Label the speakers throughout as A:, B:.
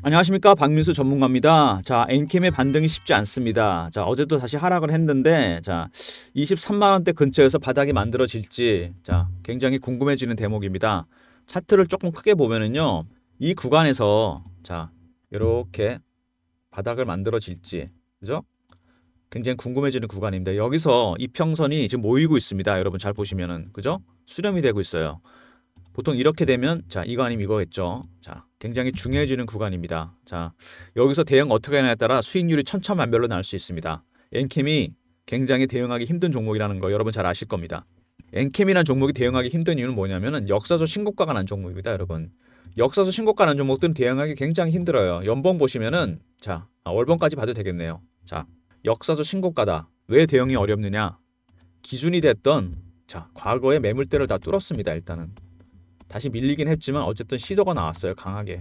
A: 안녕하십니까, 박민수 전문가입니다. 자, 엔캠의 반등이 쉽지 않습니다. 자, 어제도 다시 하락을 했는데, 자, 23만 원대 근처에서 바닥이 만들어질지, 자, 굉장히 궁금해지는 대목입니다. 차트를 조금 크게 보면은요, 이 구간에서, 자, 이렇게 바닥을 만들어질지, 그죠? 굉장히 궁금해지는 구간입니다. 여기서 이평선이 지금 모이고 있습니다. 여러분 잘 보시면은, 그죠? 수렴이 되고 있어요. 보통 이렇게 되면, 자, 이거 아니면 이거겠죠. 자, 굉장히 중요해지는 구간입니다. 자, 여기서 대응 어떻게 하냐에 따라 수익률이 천차만별로 날 수 있습니다. 엔캠이 굉장히 대응하기 힘든 종목이라는 거 여러분 잘 아실 겁니다. 엔캠이라는 종목이 대응하기 힘든 이유는 뭐냐면은 역사적 신고가가 난 종목입니다, 여러분. 역사적 신고가 난 종목들은 대응하기 굉장히 힘들어요. 연봉 보시면은, 자, 월봉까지 봐도 되겠네요. 자, 역사적 신고가다. 왜 대응이 어렵느냐? 기준이 됐던, 자, 과거의 매물대를 다 뚫었습니다, 일단은. 다시 밀리긴 했지만 어쨌든 시도가 나왔어요. 강하게.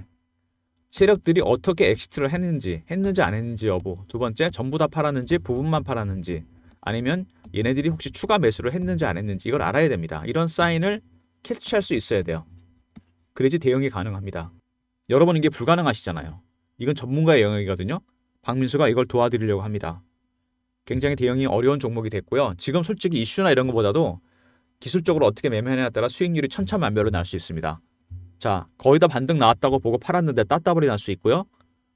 A: 세력들이 어떻게 엑시트를 했는지 안 했는지 여부. 두 번째, 전부 다 팔았는지 부분만 팔았는지, 아니면 얘네들이 혹시 추가 매수를 했는지 안 했는지, 이걸 알아야 됩니다. 이런 사인을 캐치할 수 있어야 돼요. 그래야지 대응이 가능합니다. 여러분, 이게 불가능하시잖아요. 이건 전문가의 영역이거든요. 박민수가 이걸 도와드리려고 합니다. 굉장히 대응이 어려운 종목이 됐고요. 지금 솔직히 이슈나 이런 것보다도 기술적으로 어떻게 매매하냐에 따라 수익률이 천차만별로 날 수 있습니다. 자, 거의 다 반등 나왔다고 보고 팔았는데 따따블이 날 수 있고요.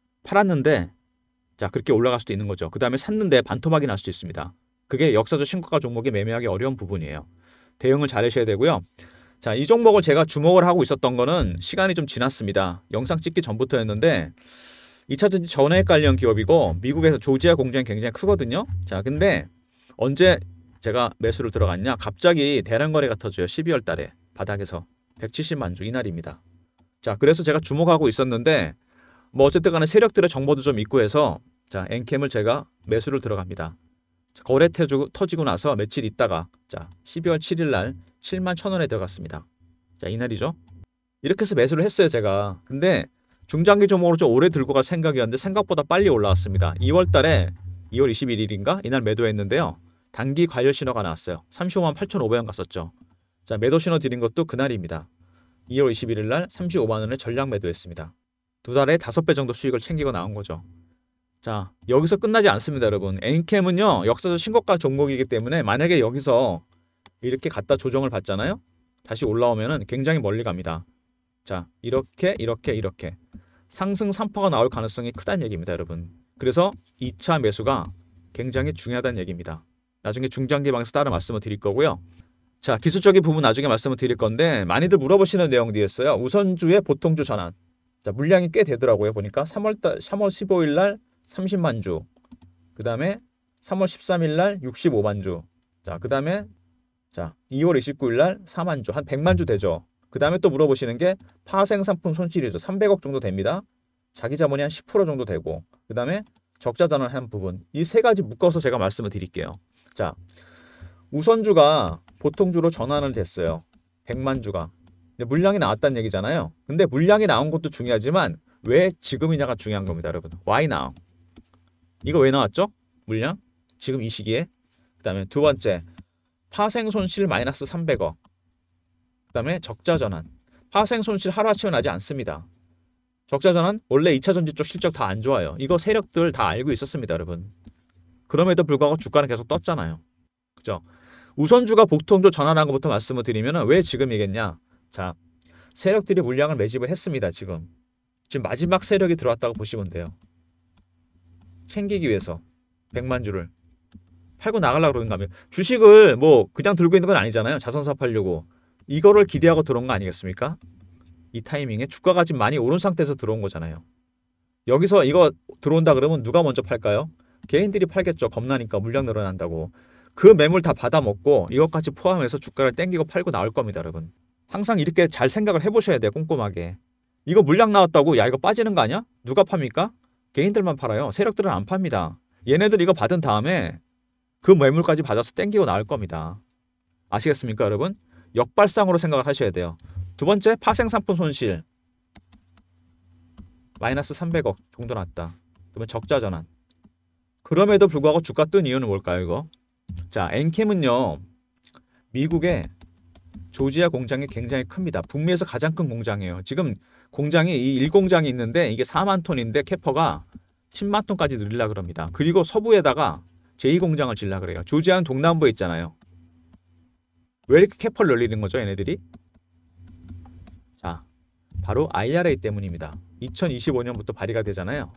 A: 팔았는데, 자, 그렇게 올라갈 수도 있는 거죠. 그 다음에 샀는데 반토막이 날 수도 있습니다. 그게 역사적 신고가 종목이 매매하기 어려운 부분이에요. 대응을 잘 하셔야 되고요. 자, 이 종목을 제가 주목을 하고 있었던 거는 시간이 좀 지났습니다. 영상 찍기 전부터였는데 2차전지 전해액 관련 기업이고 미국에서 조지아 공장이 굉장히 크거든요. 자, 근데 언제 제가 매수를 들어갔냐? 갑자기 대량 거래가 터져요. 12월 달에 바닥에서 170만 주 이날입니다. 자, 그래서 제가 주목하고 있었는데 뭐 어쨌든 간에 세력들의 정보도 좀 있고 해서, 자, 엔캠을 제가 매수를 들어갑니다. 거래 터지고 나서 며칠 있다가, 자, 12월 7일 날 7만 1,000원에 들어갔습니다. 자, 이날이죠. 이렇게 해서 매수를 했어요, 제가. 근데 중장기 종목으로 좀 오래 들고 갈 생각이었는데 생각보다 빨리 올라왔습니다. 2월 달에 2월 21일인가? 이날 매도했는데요. 단기 관련 신호가 나왔어요. 35만 8,500원 갔었죠. 자, 매도 신호 드린 것도 그날입니다. 2월 21일 날 35만 원에 전량 매도했습니다. 두 달에 5배 정도 수익을 챙기고 나온 거죠. 자, 여기서 끝나지 않습니다, 여러분. 엔캠은요, 역사적 신고가 종목이기 때문에 만약에 여기서 이렇게 갖다 조정을 받잖아요. 다시 올라오면은 굉장히 멀리 갑니다. 자, 이렇게 상승 3%가 나올 가능성이 크다는 얘기입니다, 여러분. 그래서 2차 매수가 굉장히 중요하다는 얘기입니다. 나중에 중장기 방에서 따로 말씀을 드릴 거고요. 자, 기술적인 부분 나중에 말씀을 드릴 건데 많이들 물어보시는 내용들이었어요. 우선주의 보통주 전환. 자, 물량이 꽤 되더라고요. 보니까 3월 15일 날 30만 주. 그 다음에 3월 13일 날 65만 주. 자, 그 다음에, 자, 2월 29일 날 4만 주. 한 100만 주 되죠. 그 다음에 또 물어보시는 게 파생상품 손실이죠. 300억 정도 됩니다. 자기 자본이 한 10% 정도 되고, 그 다음에 적자 전환한 부분. 이 세 가지 묶어서 제가 말씀을 드릴게요. 자, 우선주가 보통주로 전환을 됐어요. 100만 주가. 근데 물량이 나왔다는 얘기잖아요. 근데 물량이 나온 것도 중요하지만 왜 지금이냐가 중요한 겁니다, 여러분. Why now? 이거 왜 나왔죠? 물량? 지금 이 시기에. 그 다음에 두 번째, 파생 손실 마이너스 300억. 그 다음에 적자 전환. 파생 손실 하루아침에 나지 않습니다. 적자 전환, 원래 2차 전지 쪽 실적 다 안 좋아요. 이거 세력들 다 알고 있었습니다, 여러분. 그럼에도 불구하고 주가는 계속 떴잖아요. 그죠? 우선주가 보통주 전환한 것부터 말씀을 드리면 왜 지금이겠냐? 자, 세력들이 물량을 매집을 했습니다. 지금 마지막 세력이 들어왔다고 보시면 돼요. 챙기기 위해서 100만 주를 팔고 나가려고 그러는가 하면, 주식을 뭐 그냥 들고 있는 건 아니잖아요. 자선사 팔려고. 이거를 기대하고 들어온 거 아니겠습니까? 이 타이밍에 주가가 지금 많이 오른 상태에서 들어온 거잖아요. 여기서 이거 들어온다 그러면 누가 먼저 팔까요? 개인들이 팔겠죠. 겁나니까, 물량 늘어난다고. 그 매물 다 받아먹고 이것까지 포함해서 주가를 땡기고 팔고 나올 겁니다, 여러분. 항상 이렇게 잘 생각을 해보셔야 돼요. 꼼꼼하게. 이거 물량 나왔다고 야, 이거 빠지는 거 아니야? 누가 팝니까? 개인들만 팔아요. 세력들은 안 팝니다. 얘네들 이거 받은 다음에 그 매물까지 받아서 땡기고 나올 겁니다. 아시겠습니까, 여러분? 역발상으로 생각을 하셔야 돼요. 두 번째, 파생상품 손실 마이너스 300억 정도 났다. 그러면 적자 전환. 그럼에도 불구하고 주가 뜬 이유는 뭘까요, 이거? 자, 엔캠은요, 미국의 조지아 공장이 굉장히 큽니다. 북미에서 가장 큰 공장이에요. 지금 공장이 이 1공장이 있는데 이게 4만 톤인데 캐퍼가 10만 톤까지 늘리려고 그럽니다. 그리고 서부에다가 제2공장을 지으려고 그래요. 조지아는 동남부에 있잖아요. 왜 이렇게 캐퍼를 늘리는 거죠, 얘네들이? 자, 바로 IRA 때문입니다. 2025년부터 발의가 되잖아요.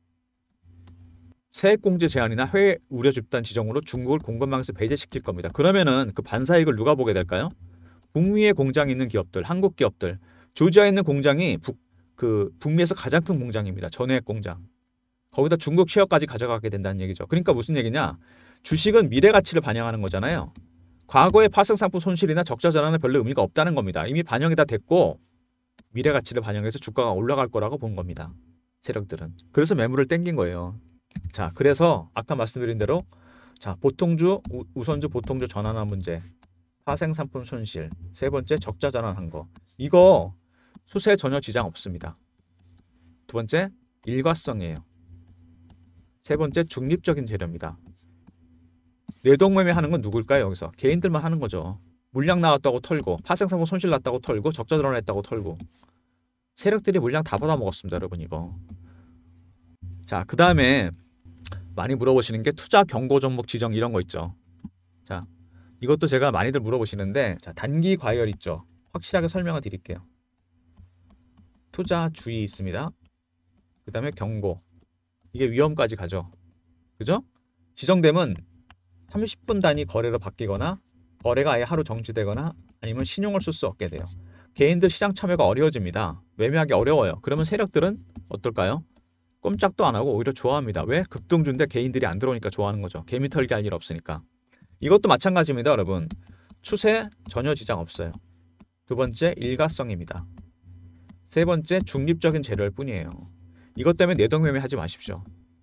A: 세액공제 제한이나 해외 우려 집단 지정으로 중국을 공급망에서 배제시킬 겁니다. 그러면은 그 반사이익을 누가 보게 될까요? 북미에 공장이 있는 기업들, 한국 기업들. 조지아에 있는 공장이 북미에서 가장 큰 공장입니다. 전해액 공장. 거기다 중국 셰어까지 가져가게 된다는 얘기죠. 그러니까 무슨 얘기냐? 주식은 미래 가치를 반영하는 거잖아요. 과거의 파생상품 손실이나 적자 전환은 별로 의미가 없다는 겁니다. 이미 반영이 다 됐고 미래 가치를 반영해서 주가가 올라갈 거라고 본 겁니다. 세력들은. 그래서 매물을 땡긴 거예요. 자, 그래서 아까 말씀드린 대로 자, 보통주, 우선주, 보통주 전환한 문제, 파생상품 손실, 세 번째 적자 전환한 거. 이거 수세에 전혀 지장 없습니다. 두 번째, 일과성이에요. 세 번째, 중립적인 재료입니다. 뇌동매매 하는 건 누굴까요? 여기서 개인들만 하는 거죠. 물량 나왔다고 털고, 파생상품 손실 났다고 털고, 적자 드러냈다고 털고. 세력들이 물량 다 받아먹었습니다, 여러분 이거. 자, 그 다음에 많이 물어보시는 게 투자 경고 종목 지정 이런 거 있죠. 자, 이것도 제가 많이들 물어보시는데, 자, 단기 과열 있죠. 확실하게 설명을 드릴게요. 투자 주의 있습니다. 그 다음에 경고. 이게 위험까지 가죠. 그죠? 지정되면 30분 단위 거래로 바뀌거나 거래가 아예 하루 정지되거나 아니면 신용을 쓸 수 없게 돼요. 개인들 시장 참여가 어려워집니다. 매매하기 어려워요. 그러면 세력들은 어떨까요? 꼼짝도 안 하고 오히려 좋아합니다. 왜? 급등주인데 개인들이 안 들어오니까 좋아하는 거죠. 개미 털기 할 일 없으니까. 이것도 마찬가지입니다, 여러분. 추세 전혀 지장 없어요. 두 번째, 일가성입니다. 세 번째, 중립적인 재료일 뿐이에요. 이것 때문에 내동매매 하지 마십시오.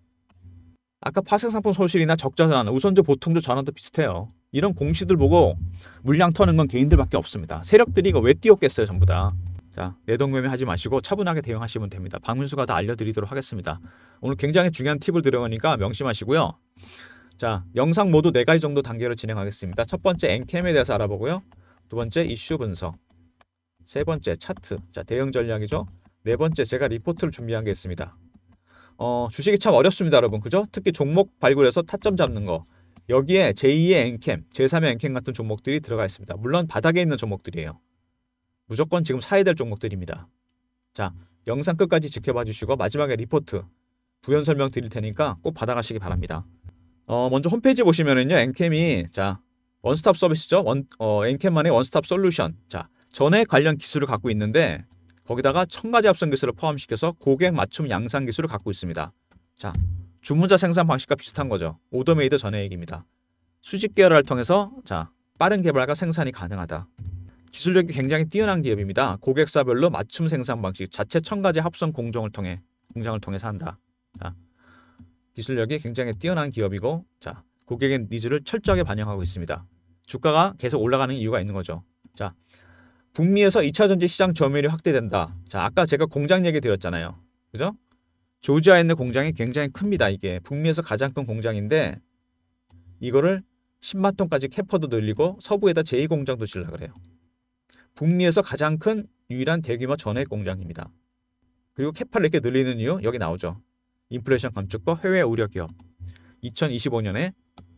A: 아까 파생상품 손실이나 적자 전환, 우선주, 보통주 전환도 비슷해요. 이런 공시들 보고 물량 터는 건 개인들밖에 없습니다. 세력들이 이거 왜 띄웠겠어요, 전부 다. 자, 내동매매 하지 마시고 차분하게 대응하시면 됩니다. 박문수가 다 알려드리도록 하겠습니다. 오늘 굉장히 중요한 팁을 드려보니까 명심하시고요. 자, 영상 모두 4가지 정도 단계로 진행하겠습니다. 첫 번째, 엔캠에 대해서 알아보고요. 두 번째, 이슈 분석. 세 번째, 차트. 자, 대응 전략이죠. 네 번째, 제가 리포트를 준비한 게 있습니다. 주식이 참 어렵습니다, 여러분. 그죠? 특히 종목 발굴해서 타점 잡는 거. 여기에 제2의 엔캠, 제3의 엔캠 같은 종목들이 들어가 있습니다. 물론 바닥에 있는 종목들이에요. 무조건 지금 사야 될 종목들입니다. 자, 영상 끝까지 지켜봐 주시고 마지막에 리포트, 부연 설명 드릴 테니까 꼭 받아가시기 바랍니다. 먼저 홈페이지 보시면은요, 엔캠이 자, 원스톱 서비스죠. 엔캠만의 원스톱 솔루션. 자, 전에 관련 기술을 갖고 있는데 거기다가 1000가지 합성 기술을 포함시켜서 고객 맞춤 양산 기술을 갖고 있습니다. 자, 주문자 생산 방식과 비슷한 거죠. 오더메이드 전해액입니다. 수직 계열화를 통해서 자, 빠른 개발과 생산이 가능하다. 기술력이 굉장히 뛰어난 기업입니다. 고객사별로 맞춤 생산 방식, 자체 1000가지 합성 공장을 통해서 한다. 자, 기술력이 굉장히 뛰어난 기업이고, 자, 고객의 니즈를 철저하게 반영하고 있습니다. 주가가 계속 올라가는 이유가 있는 거죠. 자, 북미에서 2차 전지 시장 점유율이 확대된다. 자, 아까 제가 공장 얘기 드렸잖아요. 그죠? 조지아에 있는 공장이 굉장히 큽니다. 이게 북미에서 가장 큰 공장인데 이거를 10만 톤까지 캐퍼도 늘리고 서부에다 제2공장도 지으려고 그래요. 북미에서 가장 큰 유일한 대규모 전해액 공장입니다. 그리고 캐파를 이렇게 늘리는 이유 여기 나오죠. 인플레이션 감축과 해외 우려 기업. 2025년에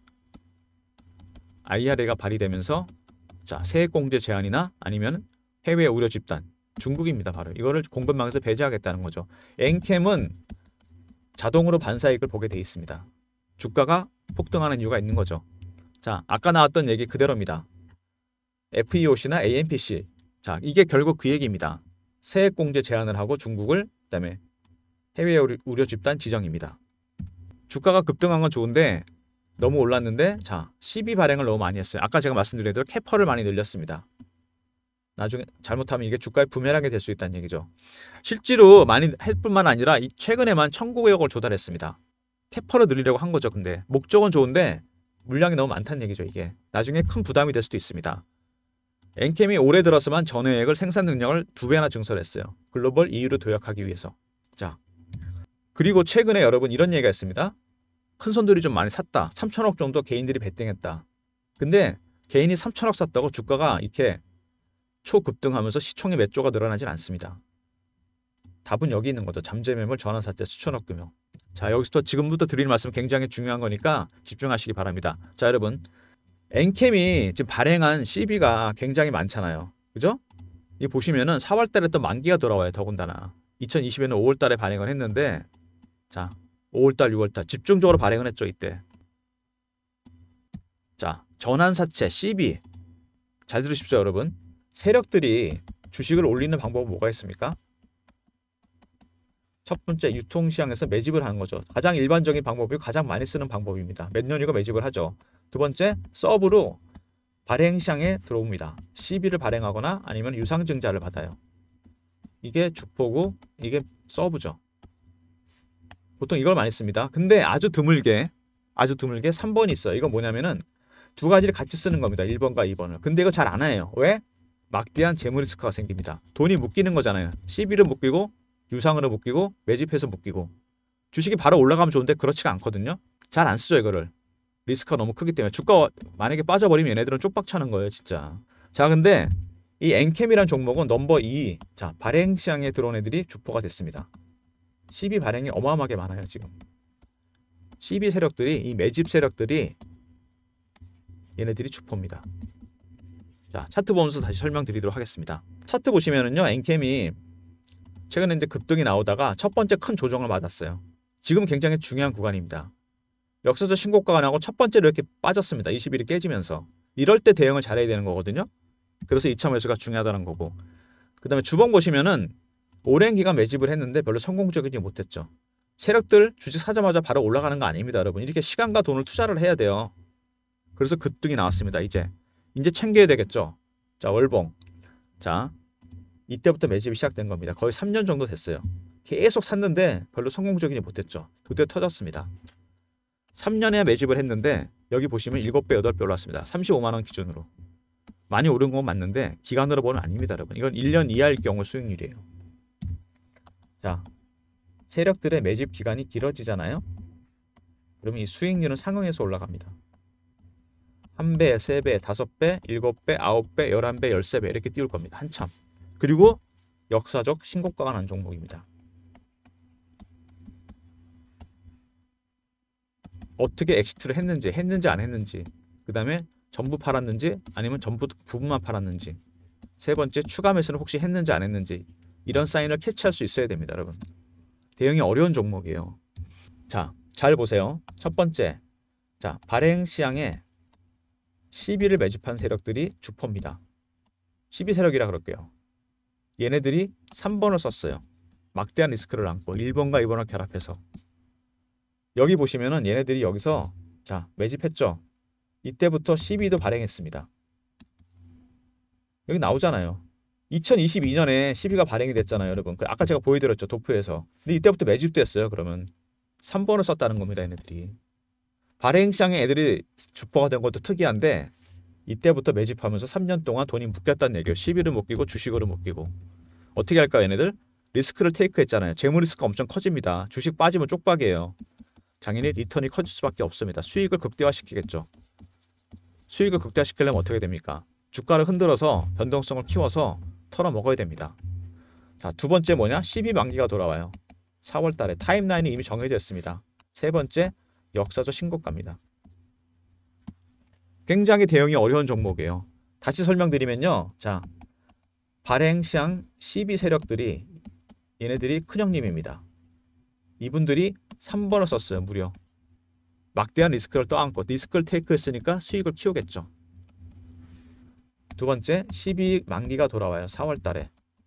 A: IRA가 발의되면서 자, 세액공제 제한이나 아니면 해외 우려 집단, 중국입니다. 바로 이거를 공급망에서 배제하겠다는 거죠. 엔캠은 자동으로 반사이익을 보게 돼 있습니다. 주가가 폭등하는 이유가 있는 거죠. 자, 아까 나왔던 얘기 그대로입니다. FEOC나 AMPC. 자, 이게 결국 그 얘기입니다. 세액공제 제한을 하고 중국을, 그다음에 해외 우려 집단 지정입니다. 주가가 급등한 건 좋은데 너무 올랐는데 자, 시비 발행을 너무 많이 했어요. 아까 제가 말씀드린 대로 캐퍼를 많이 늘렸습니다. 나중에 잘못하면 이게 주가에 부메랑이 될 수 있다는 얘기죠. 실제로 많이 할 뿐만 아니라 최근에만 1900억을 조달했습니다. 캐퍼를 늘리려고 한 거죠. 근데 목적은 좋은데 물량이 너무 많다는 얘기죠. 이게 나중에 큰 부담이 될 수도 있습니다. 엔캠이 올해 들어서만 전해액을 생산 능력을 2배나 증설했어요. 글로벌 EU로 도약하기 위해서. 자, 그리고 최근에 여러분 이런 얘기가 있습니다. 큰 손들이 좀 많이 샀다. 3천억 정도 개인들이 베팅했다. 근데 개인이 3천억 샀다고 주가가 이렇게 초급등하면서 시총의 몇 조가 늘어나진 않습니다. 답은 여기 있는 거죠. 잠재매물, 전환사채, 수천억 규모. 자, 여기서 지금부터 드릴 말씀 굉장히 중요한 거니까 집중하시기 바랍니다. 자, 여러분, 엔캠이 지금 발행한 CB가 굉장히 많잖아요. 그죠? 이 보시면은 4월 달에 또 만기가 돌아와요. 더군다나 2020에는 5월 달에 발행을 했는데, 자, 5월 달, 6월 달 집중적으로 발행을 했죠. 이때. 자, 전환사채 CB. 잘 들으십시오, 여러분. 세력들이 주식을 올리는 방법은 뭐가 있습니까? 첫 번째, 유통시장에서 매집을 하는 거죠. 가장 일반적인 방법이고 가장 많이 쓰는 방법입니다. 몇 년이고 매집을 하죠. 두 번째, 서브로 발행시장에 들어옵니다. CB를 발행하거나 아니면 유상증자를 받아요. 이게 주포고 이게 서브죠. 보통 이걸 많이 씁니다. 근데 아주 드물게 3번이 있어요. 이건 뭐냐면은 두 가지를 같이 쓰는 겁니다. 1번과 2번을. 근데 이거 잘 안 해요. 왜? 막대한 재무 리스크가 생깁니다. 돈이 묶이는 거잖아요. CB를 묶이고 유상으로 묶이고 매집해서 묶이고. 주식이 바로 올라가면 좋은데 그렇지가 않거든요. 잘 안 쓰죠 이거를. 리스크가 너무 크기 때문에. 주가 만약에 빠져버리면 얘네들은 쪽박 차는 거예요 진짜. 자, 근데 이 엔캠이란 종목은 넘버 2. 자, 발행 시장에 들어온 애들이 주포가 됐습니다. CB 발행이 어마어마하게 많아요 지금. CB 세력들이, 이 매집 세력들이 얘네들이 주포입니다. 자, 차트 보면서 다시 설명드리도록 하겠습니다. 차트 보시면은요, 엔캠이 최근에 이제 급등이 나오다가 첫 번째 큰 조정을 맞았어요. 지금 굉장히 중요한 구간입니다. 역사적 신고가가 나고 첫 번째로 이렇게 빠졌습니다. 20일이 깨지면서. 이럴 때 대응을 잘해야 되는 거거든요. 그래서 2차 매수가 중요하다는 거고. 그 다음에 주봉 보시면은 오랜 기간 매집을 했는데 별로 성공적이지 못했죠. 세력들 주식 사자마자 바로 올라가는 거 아닙니다, 여러분. 이렇게 시간과 돈을 투자를 해야 돼요. 그래서 급등이 나왔습니다. 이제 챙겨야 되겠죠. 자, 월봉. 자, 이때부터 매집이 시작된 겁니다. 거의 3년 정도 됐어요. 계속 샀는데 별로 성공적이지 못했죠. 그때 터졌습니다. 3년에 매집을 했는데 여기 보시면 7배, 8배 올랐습니다. 35만 원 기준으로. 많이 오른 건 맞는데 기간으로 보면 아닙니다, 여러분. 이건 1년 이하일 경우 수익률이에요. 자, 세력들의 매집 기간이 길어지잖아요. 그러면 이 수익률은 상응해서 올라갑니다. 1배, 3배, 5배, 7배, 9배, 11배, 13배 이렇게 띄울 겁니다. 한참. 그리고 역사적 신고가가 난 종목입니다. 어떻게 엑시트를 했는지 안 했는지, 그 다음에 전부 팔았는지 아니면 전부 부분만 팔았는지, 세 번째 추가 매수는 혹시 했는지 안 했는지, 이런 사인을 캐치할 수 있어야 됩니다, 여러분. 대응이 어려운 종목이에요. 자, 잘 보세요. 첫 번째, 자, 발행 시장에 CB를 매집한 세력들이 주포입니다. CB 세력이라 그럴게요. 얘네들이 3번을 썼어요. 막대한 리스크를 안고 1번과 2번을 결합해서. 여기 보시면은 얘네들이 여기서 자, 매집했죠. 이때부터 CB도 발행했습니다. 여기 나오잖아요. 2022년에 CB가 발행이 됐잖아요, 여러분. 아까 제가 보여드렸죠, 도프에서. 근데 이때부터 매집됐어요. 그러면 3번을 썼다는 겁니다, 얘네들이. 발행시장에 애들이 주포가 된 것도 특이한데 이때부터 매집하면서 3년 동안 돈이 묶였다는 얘기예요. CB를 묶이고 주식으로 묶이고. 어떻게 할까요, 얘네들? 리스크를 테이크했잖아요. 재무 리스크가 엄청 커집니다. 주식 빠지면 쪽박이에요. 당연히 리턴이 커질 수밖에 없습니다. 수익을 극대화시키겠죠. 수익을 극대화시키려면 어떻게 됩니까? 주가를 흔들어서 변동성을 키워서 털어먹어야 됩니다. 자, 두 번째 뭐냐? CB 만기가 돌아와요. 4월 달에 타임라인이 이미 정해져 있습니다. 세 번째, 역사적 신고가입니다. 굉장히 대응이 어려운 종목이에요. 다시 설명드리면요. 자, 발행시장 CB 세력들이 얘네들이 큰형님입니다. 이분들이 3번을 썼어요. 무려. 막대한 리스크를 떠안고 리스크를 테이크했으니까 수익을 키우겠죠. 두 번째, CB 만기가 돌아와요. 4월 달에.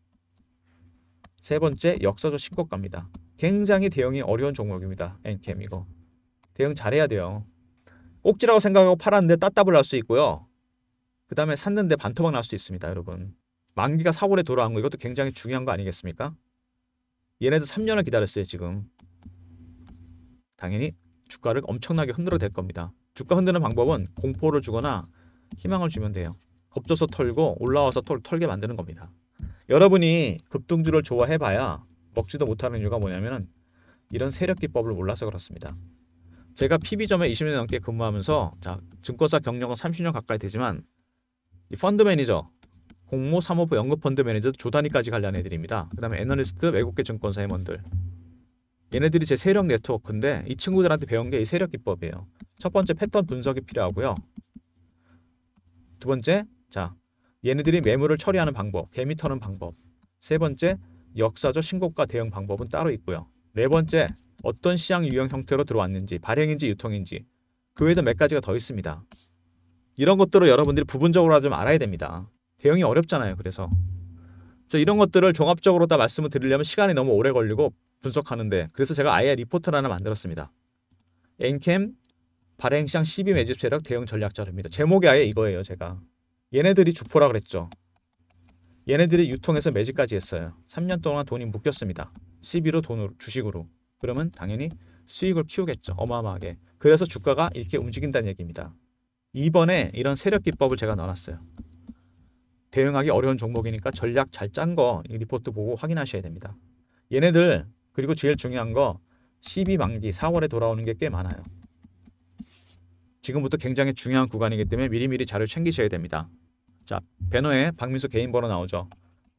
A: 세 번째, 역사적 신고가입니다. 굉장히 대응이 어려운 종목입니다. 엔캠 이거. 대응 잘해야 돼요. 꼭지라고 생각하고 팔았는데 따따블 날 수 있고요. 그 다음에 샀는데 반토막 날 수 있습니다, 여러분. 만기가 4월에 돌아온 거 이것도 굉장히 중요한 거 아니겠습니까? 얘네도 3년을 기다렸어요, 지금. 당연히 주가를 엄청나게 흔들어 댈 겁니다. 주가 흔드는 방법은 공포를 주거나 희망을 주면 돼요. 겁줘서 털고 올라와서 털게 만드는 겁니다. 여러분이 급등주를 좋아해봐야 먹지도 못하는 이유가 뭐냐면 이런 세력 기법을 몰라서 그렇습니다. 제가 PB점에 20년 넘게 근무하면서 자, 증권사 경력은 30년 가까이 되지만 이 펀드 매니저 공모, 사모부, 연금펀드 매니저, 조단위까지 관련 애들입니다. 그 다음에 애널리스트, 외국계 증권사 임원들. 얘네들이 제 세력 네트워크인데 이 친구들한테 배운 게 이 세력 기법이에요. 첫 번째 패턴 분석이 필요하고요. 두 번째, 자, 얘네들이 매물을 처리하는 방법, 개미 터는 방법. 세 번째, 역사적 신고가 대응 방법은 따로 있고요. 네 번째, 어떤 시장 유형 형태로 들어왔는지, 발행인지 유통인지. 그 외에도 몇 가지가 더 있습니다. 이런 것들을 여러분들이 부분적으로 좀 알아야 됩니다. 대응이 어렵잖아요. 그래서 이런 것들을 종합적으로 다 말씀을 드리려면 시간이 너무 오래 걸리고 분석하는데, 그래서 제가 아예 리포트를 하나 만들었습니다. 엔캠 발행시장 12 매집 세력 대응 전략 자료입니다. 제목이 아예 이거예요. 제가 얘네들이 주포라 그랬죠. 얘네들이 유통해서 매집까지 했어요. 3년 동안 돈이 묶였습니다. 12로 돈으로, 주식으로. 그러면 당연히 수익을 키우겠죠. 어마어마하게. 그래서 주가가 이렇게 움직인다는 얘기입니다. 이번에 이런 세력 기법을 제가 넣어놨어요. 대응하기 어려운 종목이니까 전략 잘 짠 거 이 리포트 보고 확인하셔야 됩니다. 얘네들, 그리고 제일 중요한 거 12 만기 4월에 돌아오는 게 꽤 많아요. 지금부터 굉장히 중요한 구간이기 때문에 미리미리 자료 챙기셔야 됩니다. 자, 배너에 박민수 개인 번호 나오죠.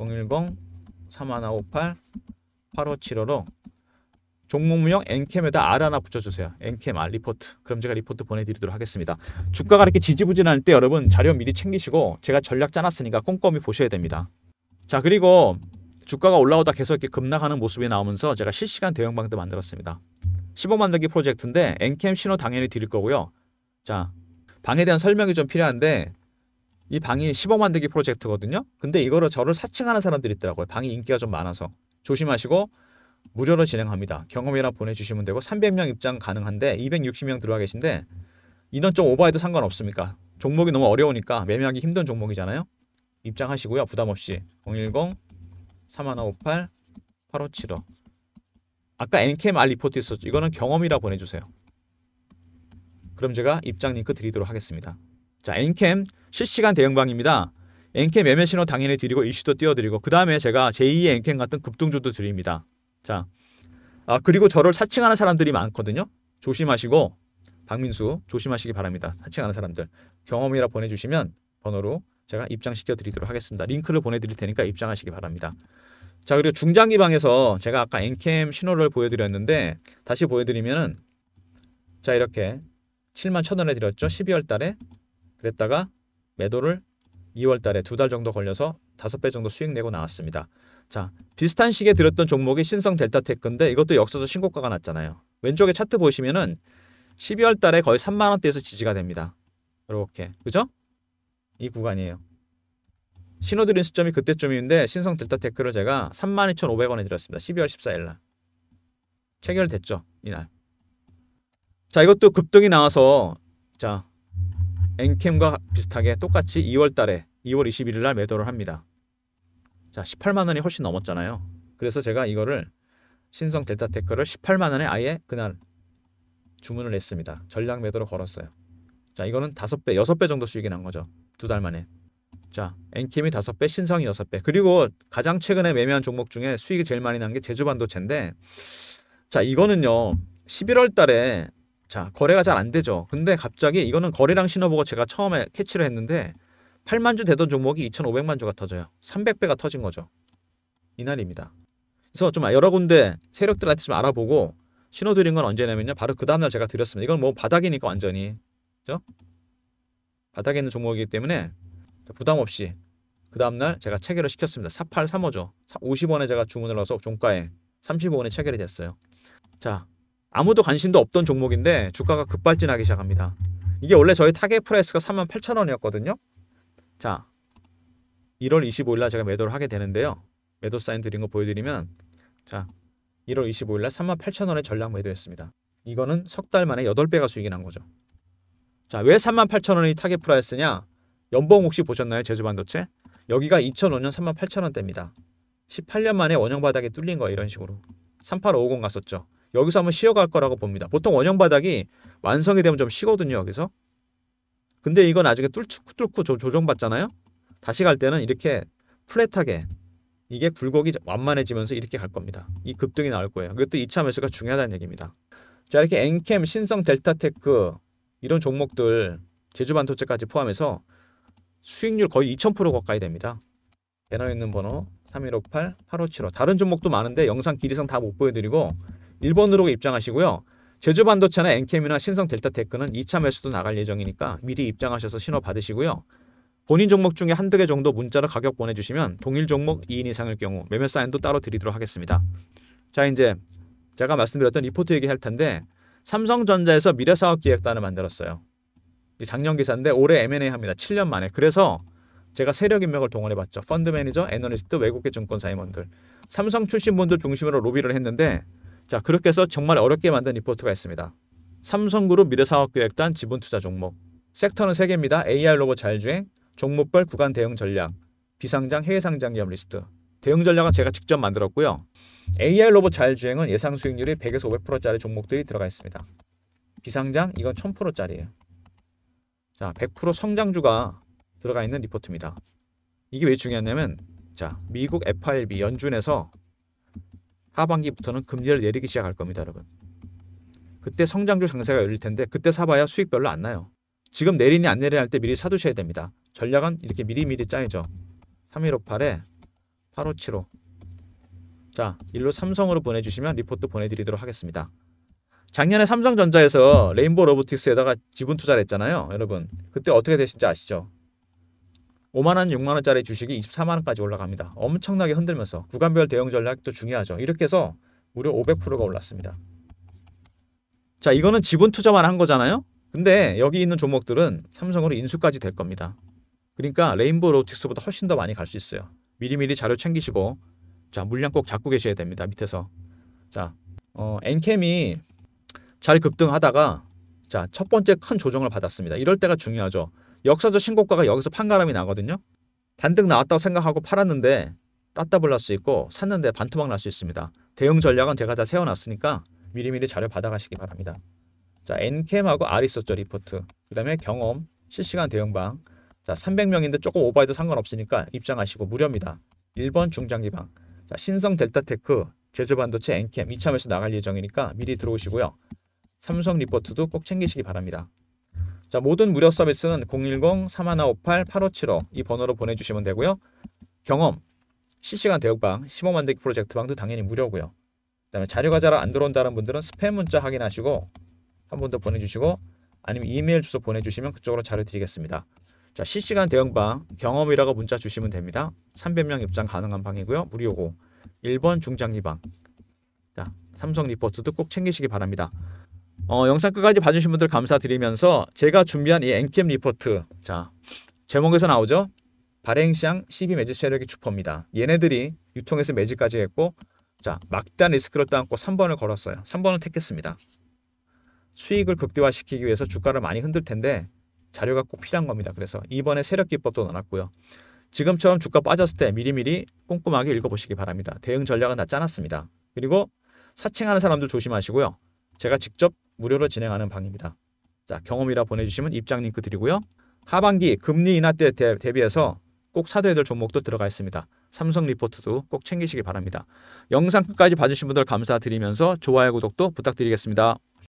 A: 010-3158-8575로 종목명형 엔캠에다 R 하나 붙여주세요. 엔캠 R 리포트. 그럼 제가 리포트 보내드리도록 하겠습니다. 주가가 이렇게 지지부진할 때 여러분 자료 미리 챙기시고 제가 전략 짜놨으니까 꼼꼼히 보셔야 됩니다. 자, 그리고 주가가 올라오다 계속 이렇게 급락하는 모습이 나오면서 제가 실시간 대응방도 만들었습니다. 15 만들기 프로젝트인데 엔캠 신호 당연히 드릴 거고요. 자, 방에 대한 설명이 좀 필요한데 이 방이 15 만들기 프로젝트거든요. 근데 이거를 저를 사칭하는 사람들이 있더라고요. 방이 인기가 좀 많아서. 조심하시고 무료로 진행합니다. 경험이라 보내주시면 되고 300명 입장 가능한데 260명 들어와 계신데 인원 좀 오버해도 상관없습니까? 종목이 너무 어려우니까 매매하기 힘든 종목이잖아요. 입장하시고요. 부담없이 010-3158-8575 아까 엔캠 R 리포트 있었죠. 이거는 경험이라 보내주세요. 그럼 제가 입장 링크 드리도록 하겠습니다. 자, 엔캠 실시간 대응방입니다. 엔캠 매매 신호 당연히 드리고 이슈도 띄워드리고 그 다음에 제가 제2의 엔캠 같은 급등주도 드립니다. 자, 그리고 저를 사칭하는 사람들이 많거든요. 조심하시고 박민수 조심하시기 바랍니다. 사칭하는 사람들 경험이라 보내주시면 번호로 제가 입장시켜 드리도록 하겠습니다. 링크를 보내드릴 테니까 입장하시기 바랍니다. 자, 그리고 중장기 방에서 제가 아까 엔캠 신호를 보여드렸는데 다시 보여드리면은 자, 이렇게 71,000원에 드렸죠. 12월 달에. 그랬다가 매도를 2월 달에 2달 정도 걸려서 5배 정도 수익 내고 나왔습니다. 자, 비슷한 시기에 들었던 종목이 신성 델타테크인데 이것도 역사적 신고가가 났잖아요. 왼쪽에 차트 보시면은 12월 달에 거의 3만 원대에서 지지가 됩니다. 이렇게. 그죠? 이 구간이에요. 신호 드린 시점이 그때쯤인데 신성 델타테크를 제가 32,500원에 드렸습니다. 12월 14일 날. 체결됐죠. 이날. 자, 이것도 급등이 나와서 자, 엔캠과 비슷하게 똑같이 2월 달에 2월 21일 날 매도를 합니다. 자, 18만 원이 훨씬 넘었잖아요. 그래서 제가 이거를 신성 델타테크를 18만 원에 아예 그날 주문을 했습니다. 전략 매도로 걸었어요. 자, 이거는 5배, 6배 정도 수익이 난 거죠. 2달 만에. 자, 엔캠이 5배, 신성이 6배. 그리고 가장 최근에 매매한 종목 중에 수익이 제일 많이 난 게 제주반도체인데 자, 이거는요. 11월 달에 자, 거래가 잘 안 되죠. 근데 갑자기 이거는 거래량 신호 보고 제가 처음에 캐치를 했는데 8만 주 되던 종목이 2,500만 주가 터져요. 300배가 터진 거죠. 이날입니다. 그래서 좀 여러 군데 세력들한테 좀 알아보고 신호 드린 건 언제냐면요. 바로 그 다음날 제가 드렸습니다. 이건 뭐 바닥이니까 완전히. 그죠? 바닥에 있는 종목이기 때문에 부담 없이 그 다음날 제가 체결을 시켰습니다. 4835죠. 50원에 제가 주문을 넣어서 종가에 35원에 체결이 됐어요. 자, 아무도 관심도 없던 종목인데 주가가 급발진하기 시작합니다. 이게 원래 저희 타겟 프라이스가 38,000원이었거든요. 자, 1월 25일 날 제가 매도를 하게 되는데요. 매도 사인 드린 거 보여드리면 자, 1월 25일 날 38,000원에 전량 매도했습니다. 이거는 석 달 만에 8배가 수익이 난 거죠. 자, 왜 38,000원이 타겟 프라이스냐? 연봉 혹시 보셨나요? 제주반도체? 여기가 2005년 38,000원대입니다. 18년 만에 원형 바닥이 뚫린 거예요. 이런 식으로. 3850 갔었죠. 여기서 한번 쉬어갈 거라고 봅니다. 보통 원형 바닥이 완성이 되면 좀 쉬거든요. 여기서. 근데 이건 나중에 뚫고 조정받잖아요. 다시 갈 때는 이렇게 플랫하게 이게 굴곡이 완만해지면서 이렇게 갈 겁니다. 이 급등이 나올 거예요. 이것도 2차 매수가 중요하다는 얘기입니다. 자, 이렇게 엔캠, 신성, 델타테크 이런 종목들 제주반도체까지 포함해서 수익률 거의 2000% 가까이 됩니다. 배너에 있는 번호 3158-8575. 다른 종목도 많은데 영상 길이상 다 못 보여드리고 1번 누르고 입장하시고요. 제주반도체나 엔캠이나 신성델타테크는 2차 매수도 나갈 예정이니까 미리 입장하셔서 신호 받으시고요. 본인 종목 중에 한두 개 정도 문자로 가격 보내주시면 동일 종목 2인 이상일 경우 매매 사인도 따로 드리도록 하겠습니다. 자, 이제 제가 말씀드렸던 리포트 얘기할 텐데 삼성전자에서 미래사업기획단을 만들었어요. 작년 기사인데 올해 M&A 합니다. 7년 만에. 그래서 제가 세력 인맥을 동원해봤죠. 펀드 매니저, 애널리스트, 외국계 증권사 임원들, 삼성 출신 분들 중심으로 로비를 했는데 자, 그렇게 해서 정말 어렵게 만든 리포트가 있습니다. 삼성그룹 미래사업기획단 지분투자 종목. 섹터는 3개입니다. AI 로봇 자율주행, 종목별 구간 대응 전략, 비상장, 해외 상장 기업 리스트. 대응 전략은 제가 직접 만들었고요. AI 로봇 자율주행은 예상 수익률이 100에서 500%짜리 종목들이 들어가 있습니다. 비상장 이건 1000%짜리예요. 자, 100% 성장주가 들어가 있는 리포트입니다. 이게 왜 중요하냐면 자, 미국 FRB 연준에서 하반기부터는 금리를 내리기 시작할 겁니다, 여러분. 그때 성장주 장세가 열릴 텐데 그때 사봐야 수익 별로 안 나요. 지금 내리니 안 내리니 할 때 미리 사두셔야 됩니다. 전략은 이렇게 미리미리 짜야죠. 3158에 8575. 자, 일로 삼성으로 보내주시면 리포트 보내드리도록 하겠습니다. 작년에 삼성전자에서 레인보우 로보틱스에다가 지분 투자를 했잖아요. 여러분 그때 어떻게 되신지 아시죠? 5만원, 6만원짜리 주식이 24만원까지 올라갑니다. 엄청나게 흔들면서 구간별 대응 전략도 중요하죠. 이렇게 해서 무려 500%가 올랐습니다. 자, 이거는 지분 투자만 한 거잖아요. 근데 여기 있는 종목들은 삼성으로 인수까지 될 겁니다. 그러니까 레인보우 로보틱스보다 훨씬 더 많이 갈 수 있어요. 미리미리 자료 챙기시고 자, 물량 꼭 잡고 계셔야 됩니다. 밑에서. 자, 엔캠이 잘 급등하다가 자, 첫 번째 큰 조정을 받았습니다. 이럴 때가 중요하죠. 역사적 신고가가 여기서 판가름이 나거든요. 반등 나왔다고 생각하고 팔았는데 따따블 날 수 있고 샀는데 반토막 날 수 있습니다. 대응 전략은 제가 다 세워놨으니까 미리미리 자료 받아가시기 바랍니다. 자, 엔캠하고 R 있었죠, 리포트. 그 다음에 경험, 실시간 대응방. 자, 300명인데 조금 오버해도 상관없으니까 입장하시고 무료입니다. 1번 중장기방. 자, 신성 델타테크, 제주반도체, 엔캠 2차 매수 나갈 예정이니까 미리 들어오시고요. 삼성 리포트도 꼭 챙기시기 바랍니다. 자, 모든 무료 서비스는 010-3158-8575 이 번호로 보내주시면 되고요. 경험, 실시간 대응방, 15 만들기 프로젝트 방도 당연히 무료고요. 그 다음에 자료가 잘 안 들어온다는 분들은 스팸 문자 확인하시고 한 번 더 보내주시고 아니면 이메일 주소 보내주시면 그쪽으로 자료 드리겠습니다. 자, 실시간 대응방 경험이라고 문자 주시면 됩니다. 300명 입장 가능한 방이고요. 무료고 1번 중장기방. 자, 삼성 리포트도 꼭 챙기시기 바랍니다. 영상 끝까지 봐주신 분들 감사드리면서 제가 준비한 이 엔캠 리포트, 자, 제목에서 나오죠. 발행시장 12 매집 세력이 주포입니다. 얘네들이 유통해서 매집까지 했고 자, 막대한 리스크를 떠안고 3번을 걸었어요. 3번을 택했습니다. 수익을 극대화시키기 위해서 주가를 많이 흔들 텐데 자료가 꼭 필요한 겁니다. 그래서 2번에 세력기법도 넣어놨고요. 지금처럼 주가 빠졌을 때 미리미리 꼼꼼하게 읽어보시기 바랍니다. 대응 전략은 다 짜놨습니다. 그리고 사칭하는 사람들 조심하시고요. 제가 직접 무료로 진행하는 방입니다. 자, 경험이라 보내주시면 입장 링크 드리고요. 하반기 금리 인하 때 대비해서 꼭 사둬야 될 종목도 들어가 있습니다. 삼성 리포트도 꼭 챙기시기 바랍니다. 영상 끝까지 봐주신 분들 감사드리면서 좋아요, 구독도 부탁드리겠습니다.